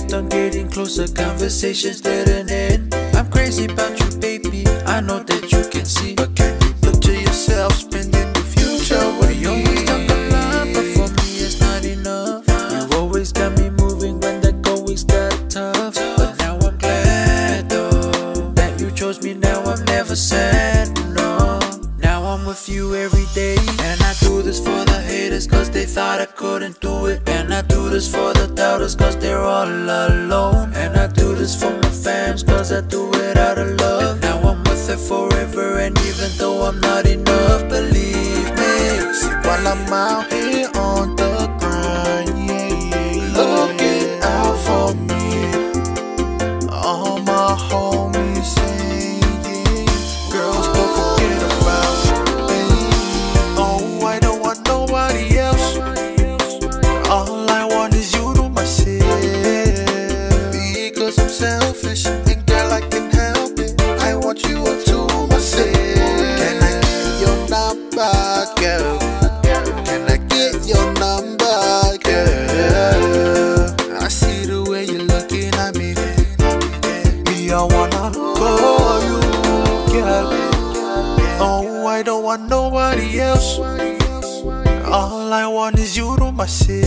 kept on getting closer, conversations didn't end. I'm crazy about you, baby, I know that you can see. But can you picture yourself spending the future with You always top the line, but for me it's not enough. You always got me moving when the going's got tough. But now I'm glad though that you chose me, now I'm never sad, no. Now I'm with you every day, and I do this for the haters cause they thought I couldn't do it. And I do this for the doubters cause they're all alone. And I do this for my fams cause I do it out of love. And now I'm with it forever, and even though I'm not enough, believe me. See, while I'm out here on the grind, looking out for me. All my homies saying, girls, don't forget about me. Oh, I don't want nobody else. All I want is you to myself. Because I'm selfish, and girl, I can help it. I want you to myself. Can I get your number, girl? Can I get your number, girl? I see the way you're looking at me. Me, I wanna call you, girl. Oh, I don't want nobody else. All I want is you to myself.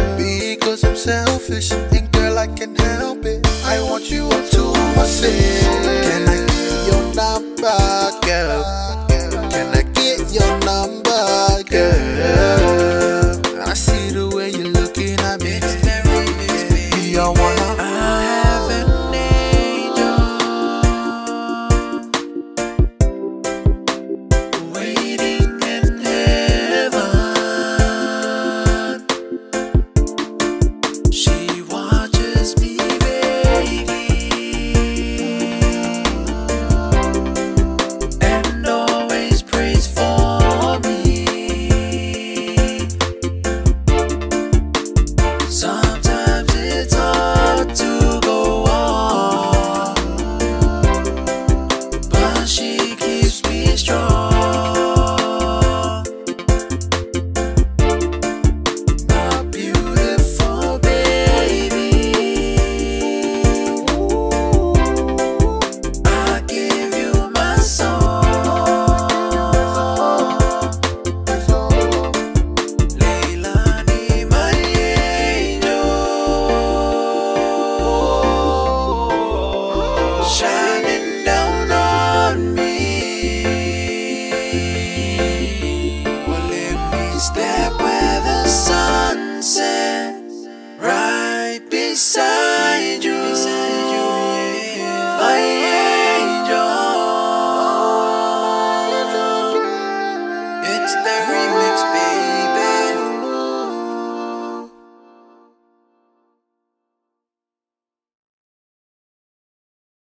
Because I'm selfish, and girl, I can help it. I want you to myself.